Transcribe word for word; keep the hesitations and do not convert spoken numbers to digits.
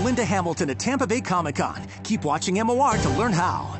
Linda Hamilton at Tampa Bay Comic-Con. Keep watching M O R to learn how.